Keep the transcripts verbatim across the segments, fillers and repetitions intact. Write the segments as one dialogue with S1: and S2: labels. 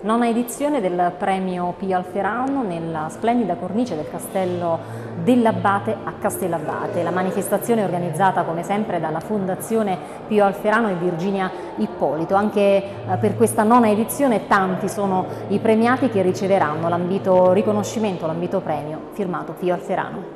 S1: Nona edizione del premio Pio Alferano nella splendida cornice del castello dell'Abate a Castellabate. La manifestazione è organizzata come sempre dalla Fondazione Pio Alferano e Virginia Ippolito. Anche eh, per questa nona edizione tanti sono i premiati che riceveranno l'ambito riconoscimento, l'ambito premio firmato Pio Alferano.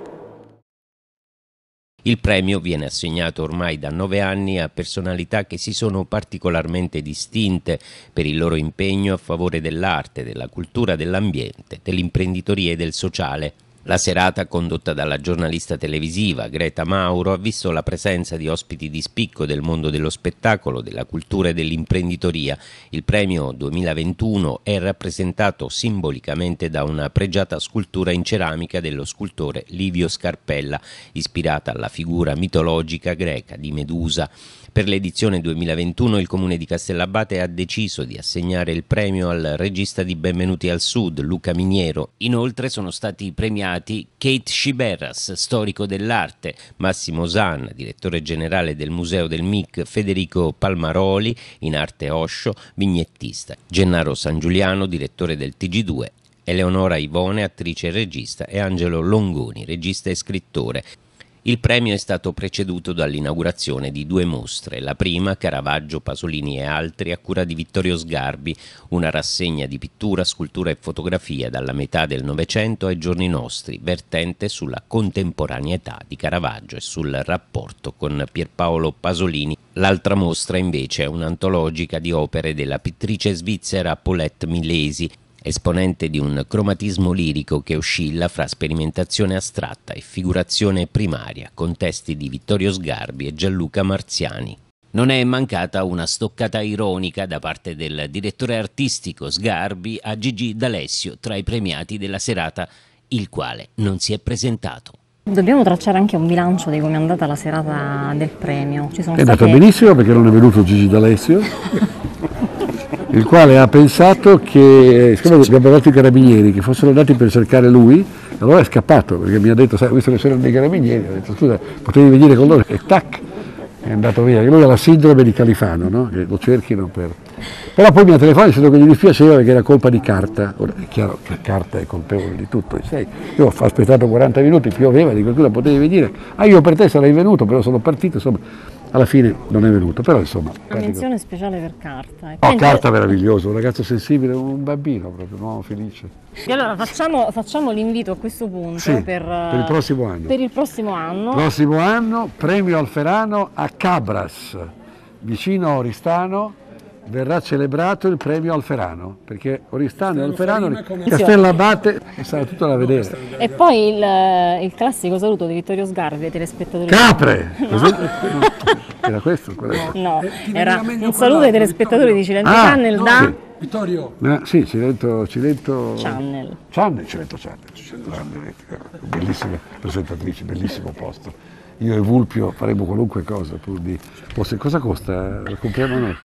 S2: Il premio viene assegnato ormai da nove anni a personalità che si sono particolarmente distinte per il loro impegno a favore dell'arte, della cultura, dell'ambiente, dell'imprenditoria e del sociale. La serata, condotta dalla giornalista televisiva Greta Mauro, ha visto la presenza di ospiti di spicco del mondo dello spettacolo, della cultura e dell'imprenditoria. Il premio duemilaventuno è rappresentato simbolicamente da una pregiata scultura in ceramica dello scultore Livio Scarpella, ispirata alla figura mitologica greca di Medusa. Per l'edizione duemilaventuno il Comune di Castellabate ha deciso di assegnare il premio al regista di Benvenuti al Sud, Luca Miniero. Inoltre sono stati premiati Kate Sciberras, storico dell'arte, Massimo Zan, direttore generale del Museo del M I C, Federico Palmaroli, in arte Osho, vignettista, Gennaro San Giuliano, direttore del T G due, Eleonora Ivone, attrice e regista, e Angelo Longoni, regista e scrittore. Il premio è stato preceduto dall'inaugurazione di due mostre. La prima, Caravaggio, Pasolini e altri, a cura di Vittorio Sgarbi, una rassegna di pittura, scultura e fotografia dalla metà del Novecento ai giorni nostri, vertente sulla contemporaneità di Caravaggio e sul rapporto con Pierpaolo Pasolini. L'altra mostra invece è un'antologica di opere della pittrice svizzera Paulette Milesi, esponente di un cromatismo lirico che oscilla fra sperimentazione astratta e figurazione primaria, con testi di Vittorio Sgarbi e Gianluca Marziani. Non è mancata una stoccata ironica da parte del direttore artistico Sgarbi a Gigi D'Alessio tra i premiati della serata, il quale non si è presentato.
S1: Dobbiamo tracciare anche un bilancio di come è andata la serata del premio. Ci sono
S3: è
S1: state...
S3: andata benissimo perché non è venuto Gigi D'Alessio. Il quale ha pensato che, siccome abbiamo parlato i carabinieri, che fossero andati per cercare lui, allora è scappato, perché mi ha detto, sai, visto che c'erano dei carabinieri, ho detto, scusa, potevi venire con loro, e tac, è andato via. Lui ha la sindrome di Califano, no? Che lo cerchino per... Però poi mi ha telefonato dicendo che gli dispiaceva perché era colpa di Carta. Ora è chiaro che Carta è colpevole di tutto, sai, io ho aspettato quaranta minuti, pioveva, dico, tu la potevi venire, ah io per te sarei venuto, però sono partito, insomma... Alla fine non è venuto, però insomma...
S1: Una menzione speciale per Carta.
S3: Oh, Carta meraviglioso, un ragazzo sensibile, un bambino proprio, un uomo felice.
S1: E allora facciamo, facciamo l'invito a questo punto
S3: sì,
S1: per,
S3: per il prossimo anno.
S1: Per il prossimo anno.
S3: Prossimo anno, premio Alferano a Cabras, vicino a Oristano, verrà celebrato il premio Alferano, perché Oristano e Alferano, Castellabate, sarà tutto da vedere.
S1: E poi il, il classico saluto di Vittorio Sgarbi ai telespettatori.
S3: Capre!
S1: No.
S3: No. Era questo?
S1: No, era un saluto ai telespettatori di Cilento ah, Channel no, da...
S3: Sì.
S4: Vittorio?
S3: No, sì, Cilento, Cilento...
S1: Channel.
S3: Channel, Cilento Channel, Cilento Channel, bellissime presentatrici, bellissimo posto. Io e Vulpio faremo qualunque cosa pur di... Cosa costa? La compriamo noi.